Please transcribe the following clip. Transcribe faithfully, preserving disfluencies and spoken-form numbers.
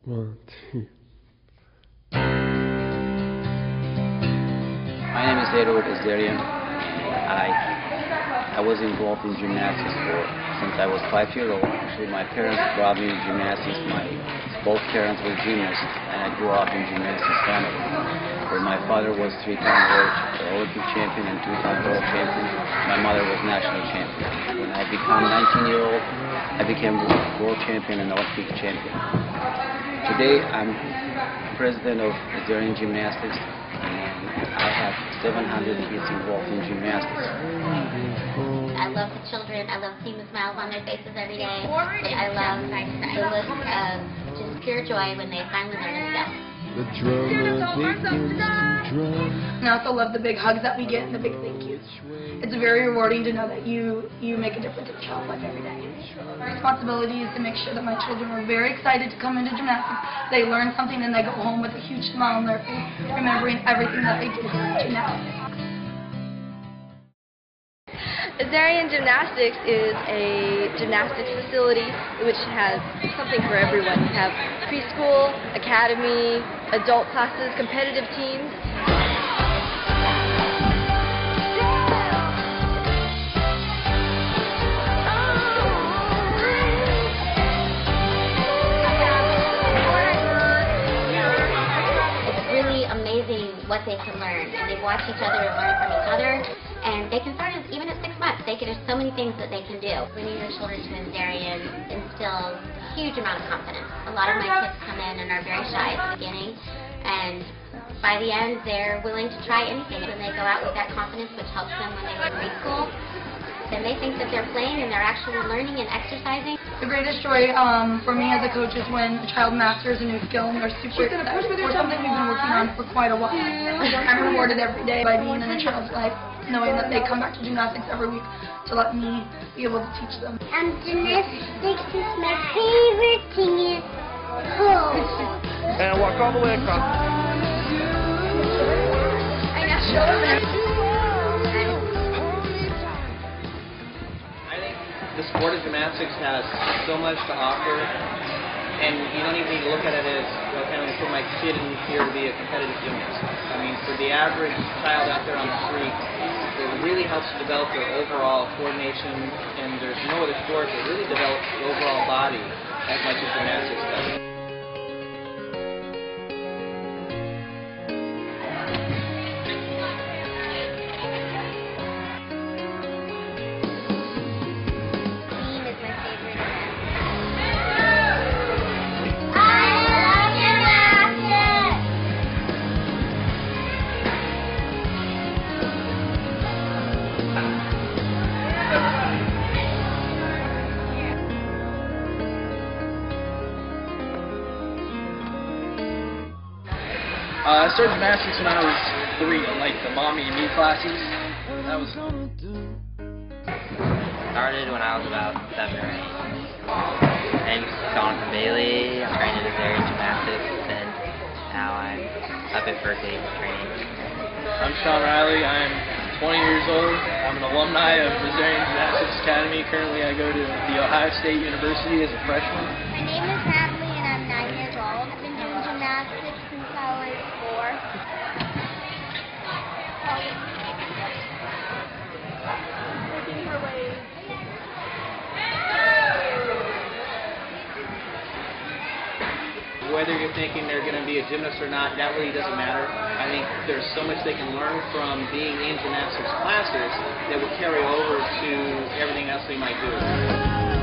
One, two. My name is Azarian. I I was involved in gymnastics for, since I was five years old. Actually, my parents brought me to gymnastics. My both parents were gymnasts, and I grew up in gymnastics family. Where my father was three-time world Olympic champion and two-time world champion. My mother was national champion. When I became nineteen years old, I became world champion and Olympic champion. Today, I'm president of Azarian Gymnastics, and I have seven hundred kids involved in gymnastics. I love the children. I love seeing the smiles on their faces every day. I love the look of just pure joy when they finally learn a skill. The drummer begins to drum. And I also love the big hugs that we get and the big thank yous. It's very rewarding to know that you you make a difference in a child's life every day. My responsibility is to make sure that my children are very excited to come into gymnastics. They learn something and they go home with a huge smile on their face, remembering everything that they did here at gymnastics. Azarian Gymnastics is a gymnastics facility which has something for everyone. We have preschool, academy, adult classes, competitive teams. It's really amazing what they can learn, and they watch each other and learn from each other. And they can start as, even at six months. They can, there's so many things that they can do. Bringing your children to Azarian instills a huge amount of confidence. A lot of my kids come in and are very shy at the beginning, and by the end, they're willing to try anything. When they go out with that confidence, which helps them when they go to preschool, then they think that they're playing and they're actually learning and exercising. The greatest joy um, for me as a coach is when a child masters a new skill and they're super excited. Or something we've been working on for quite a while. I'm rewarded every day by being in a child's life, knowing that they come back to gymnastics every week to let me be able to teach them. Um, gymnastics is my favorite thing in home. And walk all the way across. I know. The sport of gymnastics has so much to offer, and you don't even need to look at it as, well, can I put my kid in here to be a competitive gymnast? I mean, for the average child out there on the street, it really helps to develop their overall coordination, and there's no other sport that really develops the overall body as much as gymnastics does. Uh, I started gymnastics when I was three, like the mommy and me classes. That was started when I was about seven or eight. And Jonathan Bailey, I'm trained at Azarian Gymnastics, and now I'm up at Berkeley training. I'm Sean Riley. I'm twenty years old. I'm an alumni of Azarian Gymnastics Academy. Currently, I go to the Ohio State University as a freshman. My name is Natalie and I'm nine years old. I've been doing gymnastics since I was four. Whether you're thinking they're going to be a gymnast or not, that really doesn't matter. I think there's so much they can learn from being in gymnastics classes that will carry over to everything else they might do.